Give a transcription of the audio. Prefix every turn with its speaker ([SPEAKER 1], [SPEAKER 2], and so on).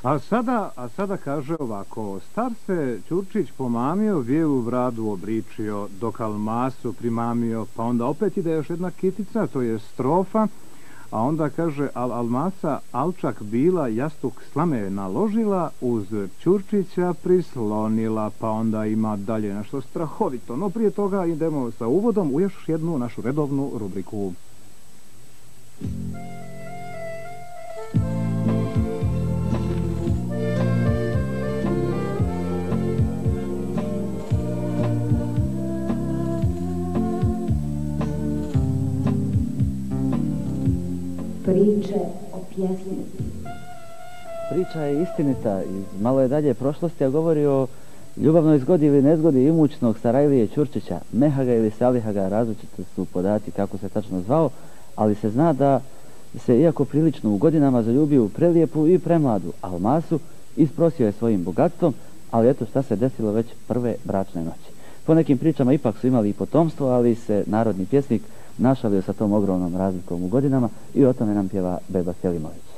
[SPEAKER 1] A sada kaže ovako, star se Ćurčić pomamio, vijevu bradu obričio, dok Almasu primamio, pa onda opet ide još jedna kitica, to je strofa, a onda kaže, Almasa alčak bila, jastuk slame naložila, uz Ćurčića prislonila, pa onda ima dalje nešto strahovito. No prije toga idemo sa uvodom u još jednu našu redovnu rubriku.
[SPEAKER 2] Priče o pjesmi.
[SPEAKER 3] Priča je istinita, malo je dalje prošlosti, a govori o ljubavnoj zgodi ili nezgodi imućnog Sarajlije Ćurčića. Mehaga ili Salihaga, različite su podaci kako se tačno zvao, ali se zna da se, iako prilično u godinama, zaljubio u prelijepu i premladu Almasu, isprosio je svojim bogatstvom, ali eto šta se desilo već prve bračne noći. Po nekim pričama ipak su imali i potomstvo, ali se narodni pjesnik našalio sa tom ogromnom razlikom u godinama i o tome nam pjeva Beba Selimović.